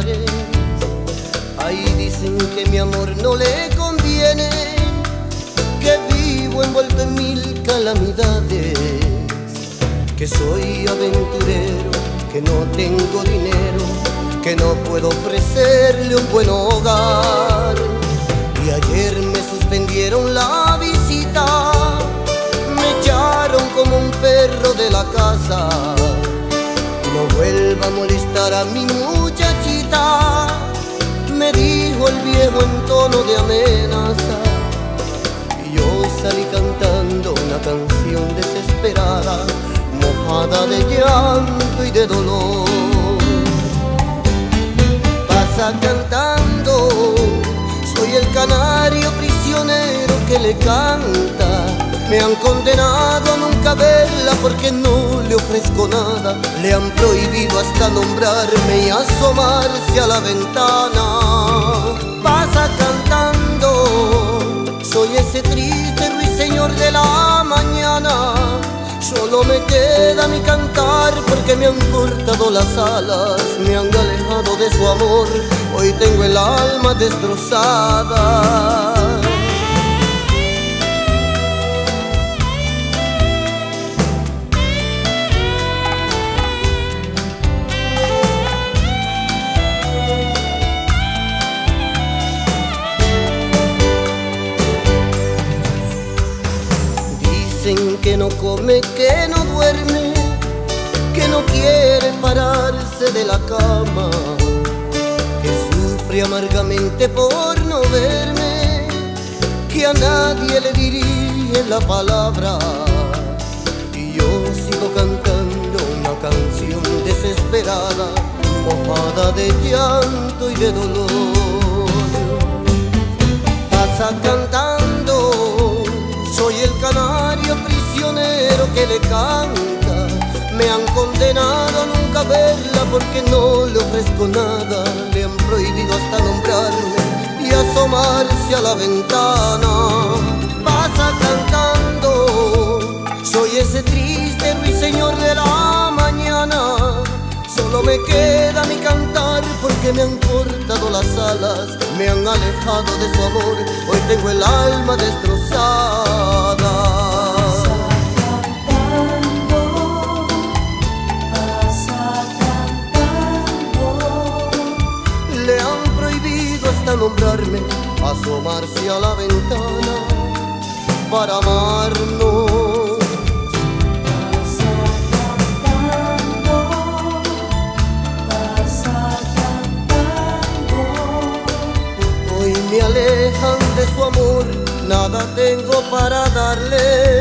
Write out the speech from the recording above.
pesares. Ahí dicen que mi amor no le conviene, que vivo envuelto en mil calamidades, que soy aventurero, que no tengo dinero, que no puedo ofrecerle un buen hogar. Y ayer me suspendieron la visita, me echaron como un perro de la casa. No vuelva a molestar a mi muchachita, me dijo el viejo en tono de amenaza. Y yo salí cantando una canción desesperada, mojada de llanto y de dolor. Pasa cantando, soy el canario prisionero que le canta. Me han condenado a nunca verla porque no le ofrezco nada. Le han prohibido hasta nombrarme y asomarse a la ventana. Pasa cantando, soy ese triste ruiseñor de la mañana. Solo me queda mi cantar porque me han cortado las alas, me han alejado de su amor. Hoy tengo el alma destrozada. Dicen que no come, que no duerme, que no quiere pararse de la cama, que sufre amargamente por no verme, que a nadie le dirige la palabra. Y yo sigo cantando una canción desesperada, mojada de llanto y de dolor. Pasa cantando, soy el canario prisionero que le canta. Me han condenado a nunca verla porque no le ofrezco nada. Le han prohibido hasta nombrarme y asomarse a la ventana. Pasa cantando, soy ese triste ruiseñor de la mañana. Solo me queda mi cantar porque me han cortado las alas, me han alejado de su amor. Hoy tengo el alma destrozada. Le han prohibido hasta nombrarme, asomarse a la ventana para amarnos. Me alejan de su amor, nada tengo para darle.